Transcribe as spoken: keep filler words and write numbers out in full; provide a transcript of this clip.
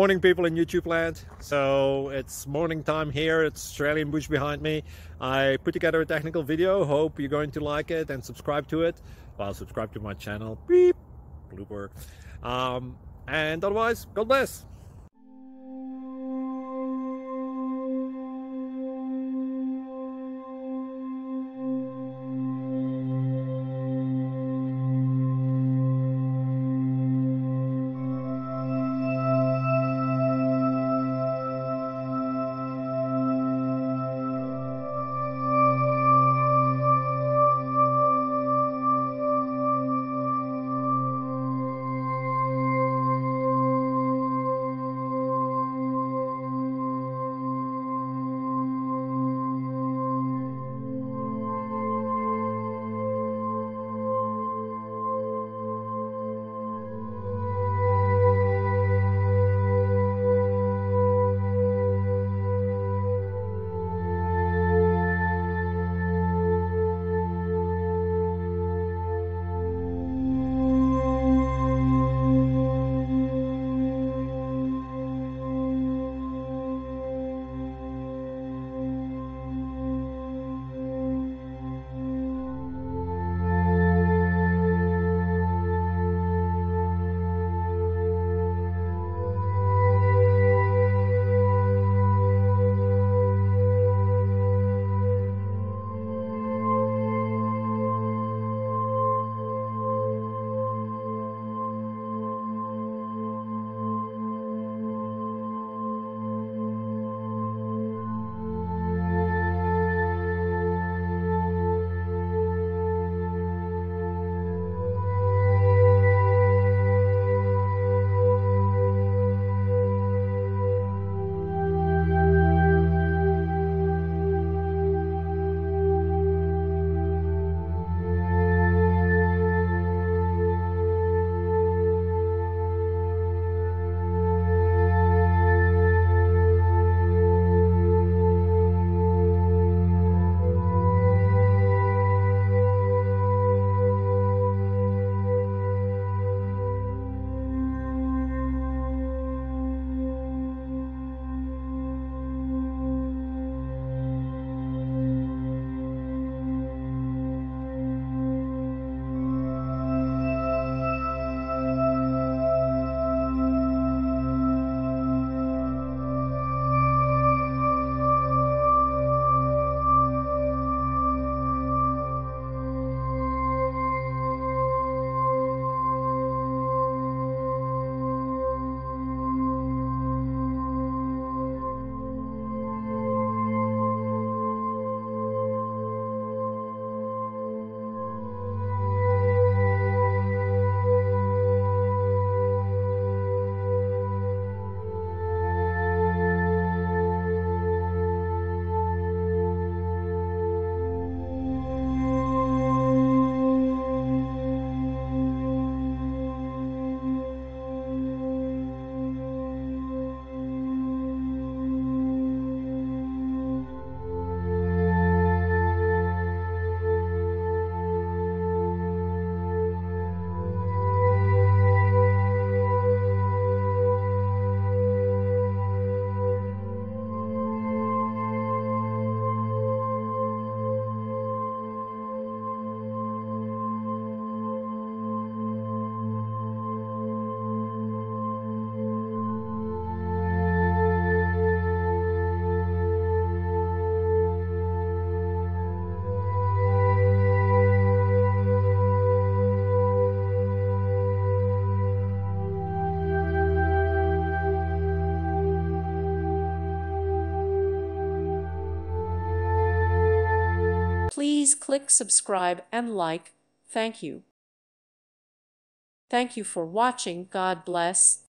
Morning, people in YouTube land. So it's morning time here. It's Australian bush behind me. I put together a technical video. Hope you're going to like it and subscribe to it. Well, subscribe to my channel. Beep. Blooper. Um, and otherwise, God bless. Please click subscribe and like. Thank you. Thank you for watching. God bless.